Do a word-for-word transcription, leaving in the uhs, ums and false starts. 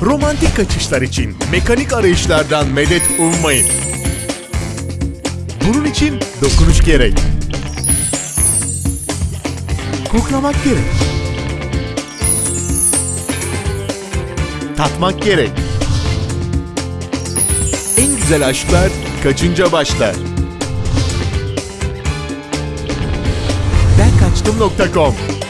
Romantik kaçışlar için mekanik arayışlardan medet ummayın. Bunun için dokunuş gerek. Koklamak gerek. Tatmak gerek. En güzel aşklar kaçınca başlar. ben kaçtım nokta com